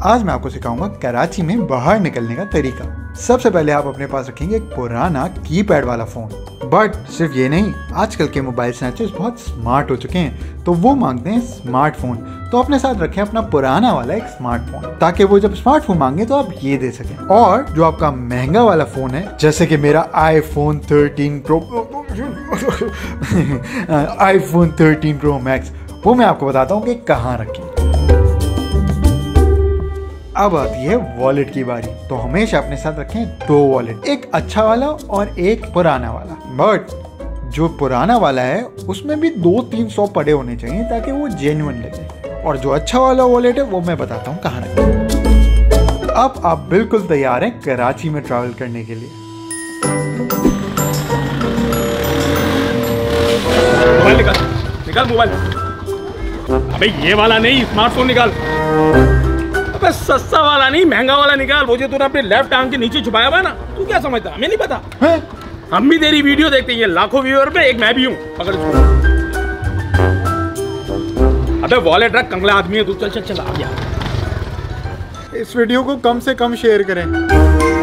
आज मैं आपको सिखाऊंगा कराची में बाहर निकलने का तरीका। सबसे पहले आप अपने पास रखेंगे एक पुराना कीपैड वाला फोन। बट सिर्फ ये नहीं, आजकल के मोबाइल स्नैचर्स बहुत स्मार्ट हो चुके हैं, तो वो मांगते हैं स्मार्टफोन। तो अपने साथ रखें अपना पुराना वाला एक स्मार्टफोन, ताकि वो जब स्मार्टफोन मांगे तो आप ये दे सकें। और जो आपका महंगा वाला फोन है, जैसे कि मेरा iPhone 13 Pro Max, वो मैं आपको बताता हूँ कि कहाँ रखें। अब आती है वॉलेट की बारी। तो हमेशा अपने साथ रखें दो वॉलेट, एक अच्छा वाला और एक पुराना वाला। बट जो पुराना वाला है उसमें भी 200-300 पड़े होने चाहिए ताकि वो जेन्युइन लगे। और जो अच्छा वाला वॉलेट है वो मैं बताता हूँ कहाँ रखें। अब आप बिल्कुल तैयार हैं कराची में ट्रैवल करने के लिए। मोबाइल निकाल मोबाइल। अबे ये वाला नहीं, स्मार्टफोन निकाल। अबे सस्ता वाला नहीं, महंगा वाला निकाल। वो जो तूने अपने लेफ्ट आर्म के नीचे छुपाया हुआ है ना, तू क्या समझता? हमें नहीं पता है? हम भी तेरी वीडियो देखते हैं, लाखों व्यूअर में एक मैं भी हूँ। पकड़ इसको। अबे वॉलेट रख, कंगला आदमी है तू। चल चल चल आ गया। इस वीडियो को कम से कम शेयर करें।